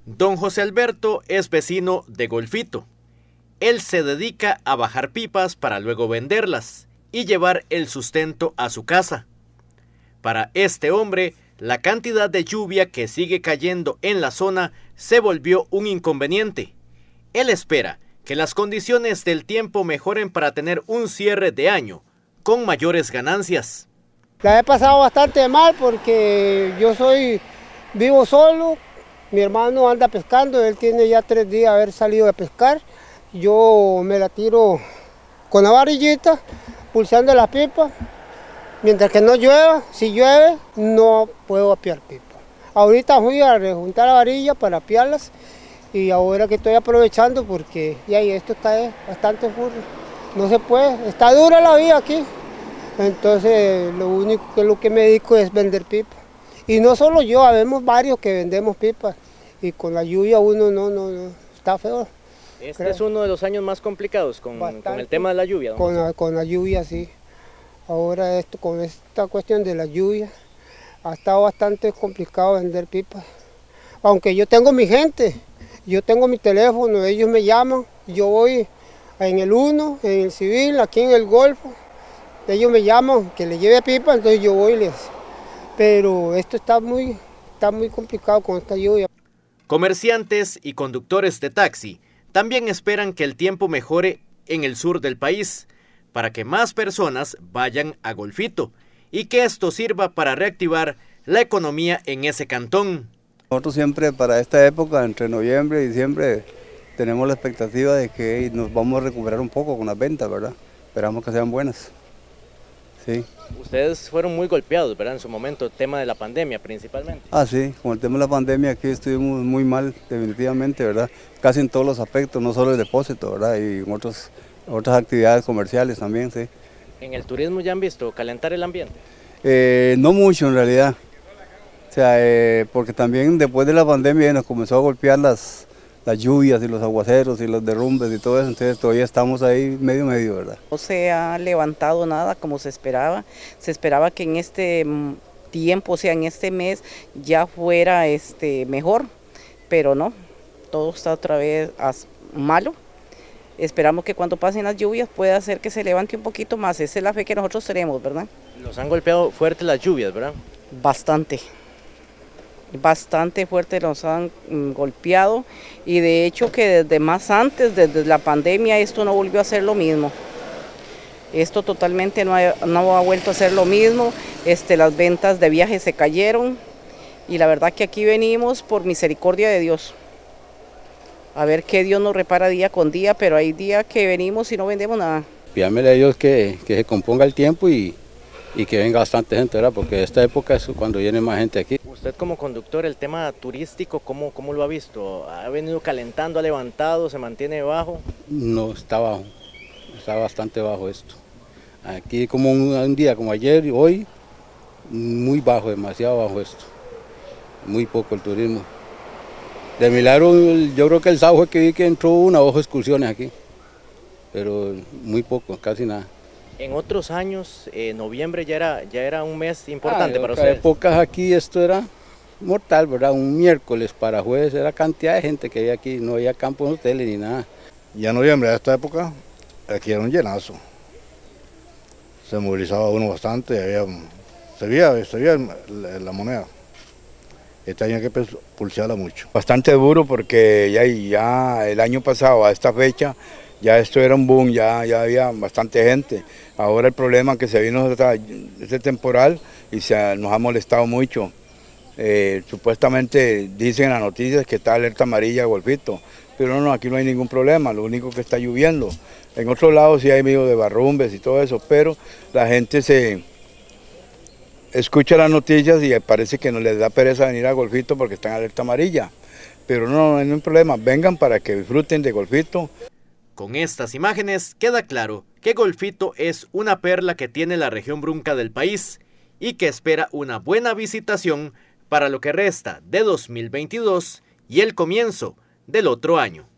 Don José Alberto es vecino de Golfito. Él se dedica a bajar pipas para luego venderlas y llevar el sustento a su casa. Para este hombre, la cantidad de lluvia que sigue cayendo en la zona se volvió un inconveniente. Él espera que las condiciones del tiempo mejoren para tener un cierre de año con mayores ganancias. La he pasado bastante mal porque vivo solo, mi hermano anda pescando, él tiene ya 3 días de haber salido a pescar. Yo me la tiro con la varillita, pulsando las pipas, mientras que no llueva. Si llueve, no puedo apiar pipas. Ahorita fui a rejuntar la varilla para apiarlas y ahora que estoy aprovechando porque ya esto está bastante fuerte. No se puede, está dura la vida aquí. Entonces lo único que me dedico es vender pipas. Y no solo yo, habemos varios que vendemos pipas y con la lluvia uno no está feo. Este es uno de los años más complicados con el tema de la lluvia. Con la lluvia, sí. Ahora con esta cuestión de la lluvia ha estado bastante complicado vender pipas. Aunque yo tengo mi gente, yo tengo mi teléfono, ellos me llaman, yo voy en el 1, en el Civil, aquí en el Golfo. Ellos me llaman que les lleve pipa, entonces yo voy y les... Pero esto está muy complicado con esta lluvia. Comerciantes y conductores de taxi también esperan que el tiempo mejore en el sur del país para que más personas vayan a Golfito y que esto sirva para reactivar la economía en ese cantón. Nosotros siempre para esta época, entre noviembre y diciembre, tenemos la expectativa de que nos vamos a recuperar un poco con las ventas, ¿verdad? Esperamos que sean buenas. Sí. Ustedes fueron muy golpeados, ¿verdad? En su momento, tema de la pandemia principalmente. Sí, con el tema de la pandemia aquí estuvimos muy mal, definitivamente, ¿verdad? Casi en todos los aspectos, no solo el depósito, ¿verdad? Y en otras actividades comerciales también, sí. ¿En el turismo ya han visto calentar el ambiente? No mucho en realidad, o sea, porque también después de la pandemia nos comenzó a golpear las lluvias y los aguaceros y los derrumbes y todo eso, entonces todavía estamos ahí medio, ¿verdad? No se ha levantado nada como se esperaba que en este tiempo, o sea, en este mes ya fuera mejor, pero no, todo está otra vez malo. Esperamos que cuando pasen las lluvias pueda hacer que se levante un poquito más, esa es la fe que nosotros tenemos, ¿verdad? Los han golpeado fuerte las lluvias, ¿verdad? Bastante fuerte nos han golpeado y de hecho que desde más antes, desde la pandemia, esto no volvió a ser lo mismo. Esto totalmente no ha vuelto a ser lo mismo, las ventas de viajes se cayeron y la verdad que aquí venimos por misericordia de Dios. A ver qué Dios nos repara día con día, pero hay días que venimos y no vendemos nada. Pídamele a Dios que se componga el tiempo y que venga bastante gente, ¿verdad? Porque esta época es cuando viene más gente aquí. Usted como conductor, el tema turístico, ¿cómo lo ha visto? ¿Ha venido calentando, ha levantado, se mantiene bajo? No, está bajo, está bastante bajo esto. Aquí como un día como ayer y hoy, muy bajo, demasiado bajo esto. Muy poco el turismo. De milagro, yo creo que el sábado fue que vi que entró una o 2 excursiones aquí, pero muy poco, casi nada. En otros años, noviembre ya era un mes importante para ustedes. En épocas aquí esto era mortal, ¿verdad? Un miércoles para jueves era cantidad de gente que había aquí, no había campos, hoteles ni nada. Ya en noviembre de esta época, aquí era un llenazo. Se movilizaba uno bastante, se veía la moneda. Este año hay que pulsearla mucho. Bastante duro porque ya el año pasado a esta fecha ya esto era un boom, ya había bastante gente. Ahora el problema es que se vino este temporal y nos ha molestado mucho. Supuestamente dicen en las noticias que está alerta amarilla de Golfito, pero no, aquí no hay ningún problema, lo único que está lloviendo. En otros lados sí hay medio de barrumbes y todo eso, pero la gente escucha las noticias y parece que no les da pereza venir a Golfito porque está en alerta amarilla. Pero no hay ningún problema, vengan para que disfruten de Golfito. Con estas imágenes queda claro que Golfito es una perla que tiene la región Brunca del país y que espera una buena visitación para lo que resta de 2022 y el comienzo del otro año.